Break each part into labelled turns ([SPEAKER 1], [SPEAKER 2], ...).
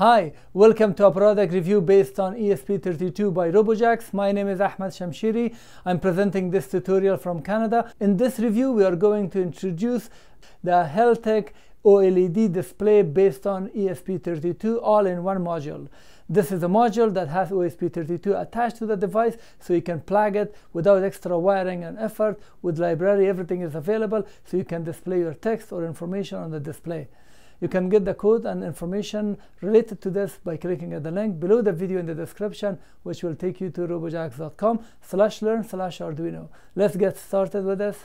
[SPEAKER 1] Hi, welcome to a product review based on ESP32 by Robojax. My name is Ahmad Shamshiri. I'm presenting this tutorial from Canada. In this review, we are going to introduce the Heltec OLED display based on ESP32 all in one module. This is a module that has ESP32 attached to the device, so you can plug it without extra wiring and effort. With library, everything is available, so you can display your text or information on the display. You can get the code and information related to this by clicking at the link below the video in the description, which will take you to robojax.com/learn/Arduino. Let's get started with this.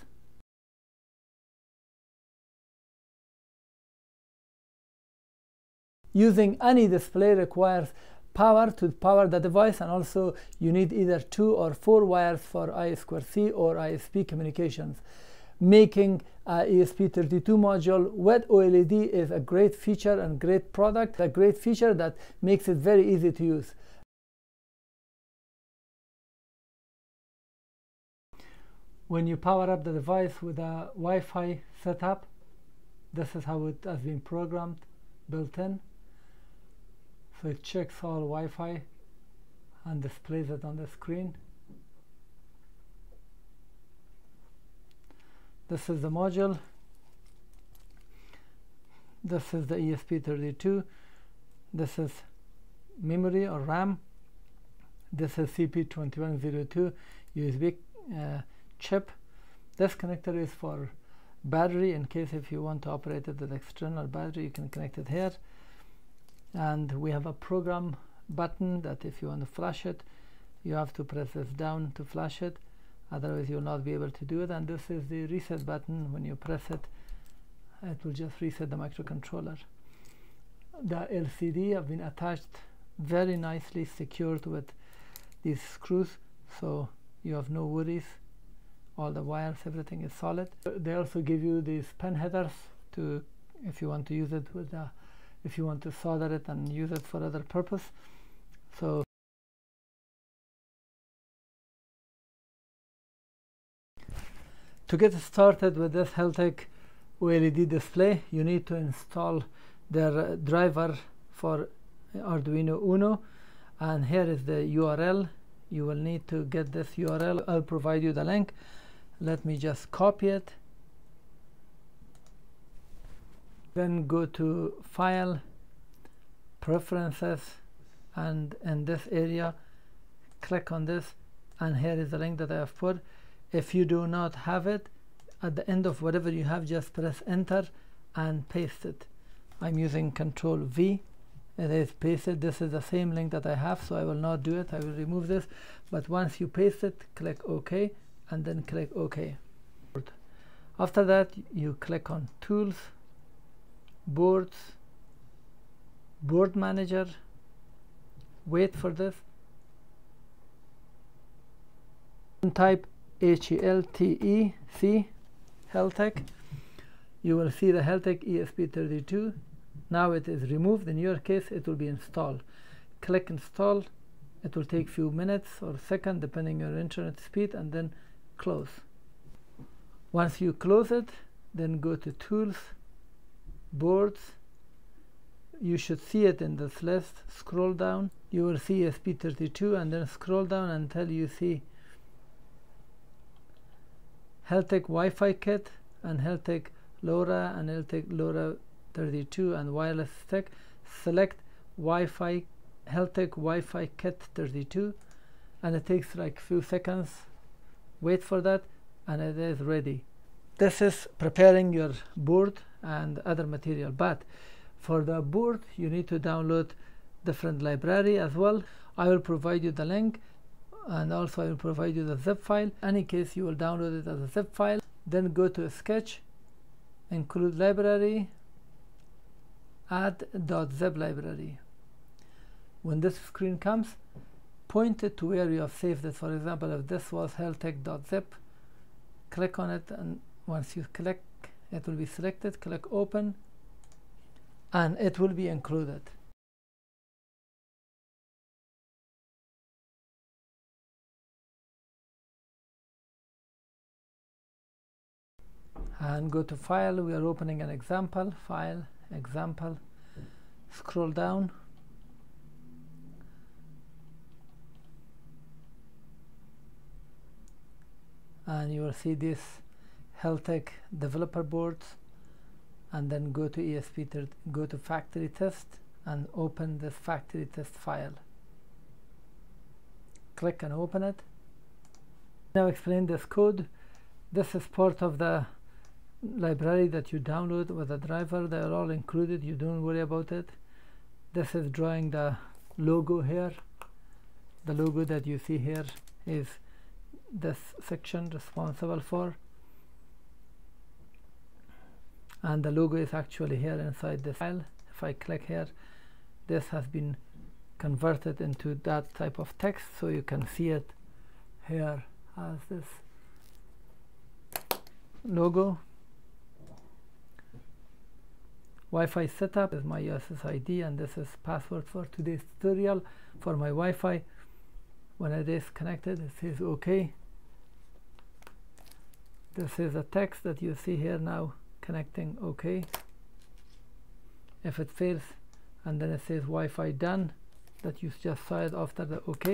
[SPEAKER 1] Using any display requires power to power the device, and also you need either 2 or 4 wires for I2C or ISP communications. Making a ESP32 module with OLED is a great feature and great product, a great feature that makes it very easy to use. When you power up the device with a Wi-Fi setup, this is how it has been programmed, built in. So it checks all Wi-Fi and displays it on the screen. This is the module. This is the ESP32. This is memory or RAM. This is CP2102 USB chip. This connector is for battery, in case if you want to operate it with external battery, you can connect it here. And we have a program button that if you want to flash it, you have to press this down to flash it. Otherwise, you'll not be able to do it. And this is the reset button. When you press it, it will just reset the microcontroller. The LCD have been attached very nicely, secured with these screws, so you have no worries. All the wires, everything is solid. They also give you these pen headers to, if you want to use it with the, if you want to solder it and use it for other purpose. So to get started with this Heltec OLED display, you need to install their driver for Arduino Uno, and here is the URL. You will need to get this URL. I'll provide you the link. Let me just copy it. Then go to File, Preferences, and in this area, click on this, and here is the link that I have put. If you do not have it, at the end of whatever you have, just press enter and paste it. I'm using Control V. It is pasted. This is the same link that I have, so I will not do it. I will remove this. But once you paste it, click OK, and then click OK. After that, you click on Tools, Boards, Board Manager. Wait for this. Type HELTEC, Heltec. You will see the Heltec ESP32. Now it is removed. In your case, it will be installed. Click Install. It will take few minutes or seconds depending on your internet speed, and then close. Once you close it, then go to Tools, Boards. You should see it in this list. Scroll down. You will see ESP32, and then scroll down until you see Heltec Wi-Fi kit and Heltec LoRa and Heltec LoRa 32 and wireless stick. Select Wi-Fi, Heltec Wi-Fi kit 32, and it takes like few seconds. Wait for that, and it is ready. This is preparing your board and other material, but for the board you need to download different library as well. I will provide you the link, and also I will provide you the zip file. In any case, you will download it as a zip file. Then go to Sketch, include library, add .zip library. When this screen comes, point it to where you have saved it. For example, if this was heltec.zip, click on it, and once you click, it will be selected. Click Open, and it will be included. And go to File. We are opening an example. File, Example. Scroll down, and you will see this Heltec developer boards, and then go to ESP30, go to factory test and open this factory test file. Click and open it. Now explain this code. This is part of the library that you download with a driver. They are all included, you don't worry about it. This is drawing the logo here. The logo that you see here is this section responsible for, and the logo is actually here inside this file. If I click here, this has been converted into that type of text, so you can see it here as this logo. Wi-Fi setup is my SSID, and this is password for today's tutorial for my Wi-Fi. When it is connected, it says OK. This is a text that you see here now, connecting OK. If it fails, and then it says Wi-Fi done, that you just saw it after the OK.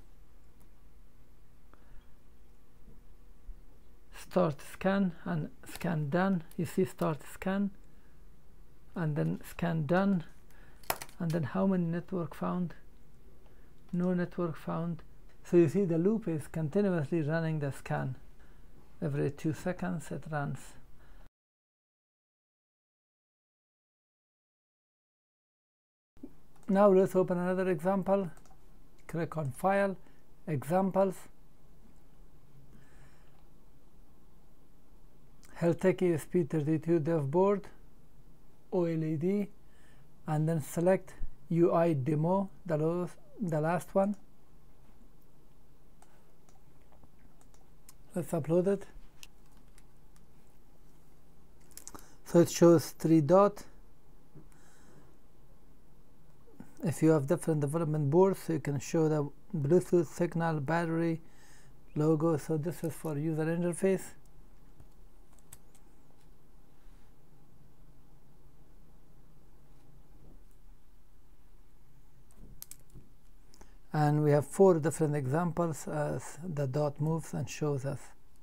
[SPEAKER 1] Start scan and scan done. You see start scan and then scan done, and then how many network found? No network found. So you see the loop is continuously running the scan. Every 2 seconds it runs. Now let's open another example. Click on File, Examples, Heltec ESP32 dev board, OLED, and then select UI demo, the last one. Let's upload it. So it shows 3 dots. If you have different development boards, so you can show the Bluetooth signal, battery, logo. So this is for user interface. And we have 4 different examples as the dot moves and shows us.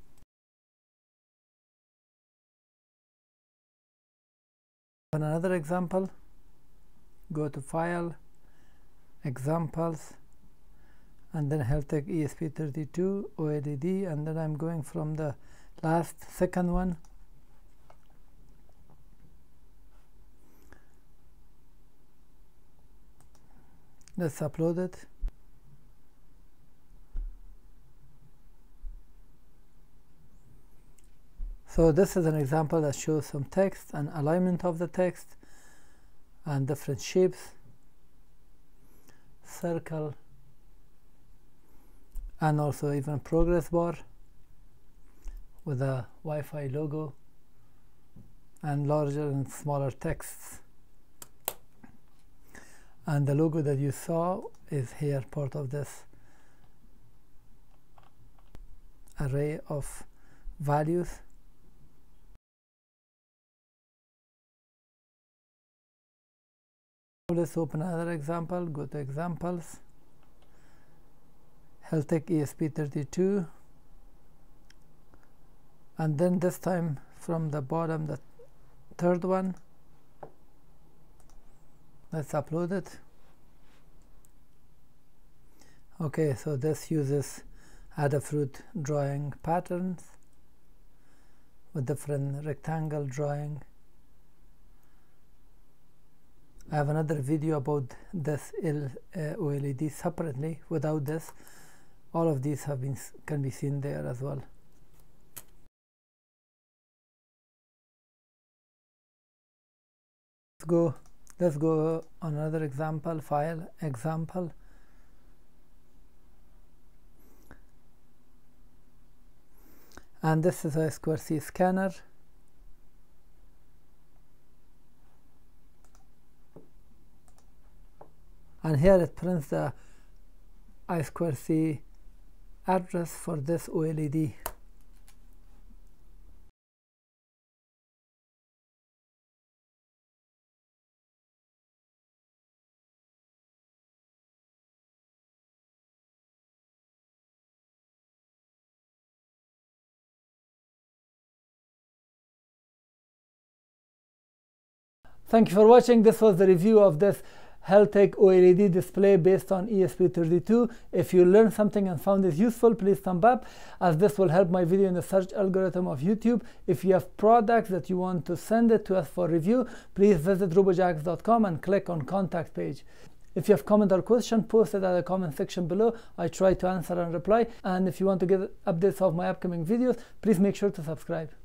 [SPEAKER 1] Another example, go to File, Examples, and then Heltec ESP32 OLED, and then I'm going from the second one. Let's upload it. So this is an example that shows some text and alignment of the text and different shapes, circle, and also even progress bar with a Wi-Fi logo and larger and smaller texts. And the logo that you saw is here, part of this array of values. Let's open another example. Go to Examples, Heltec ESP32, and then this time from the bottom, the third one. Let's upload it. Okay, so this uses Adafruit drawing patterns with different rectangle drawing. I have another video about this OLED separately without this. All of these can be seen there as well. Let's go on another example. File, Example, and this is a I2C scanner. And here it prints the I2C address for this OLED. Thank you for watching. This was the review of this Heltec OLED display based on ESP32. If you learned something and found this useful, please thumb up, as this will help my video in the search algorithm of YouTube. If you have products that you want to send it to us for review, please visit robojax.com and click on contact page. If you have comment or question, post it at the comment section below. I try to answer and reply. And if you want to get updates of my upcoming videos, please make sure to subscribe.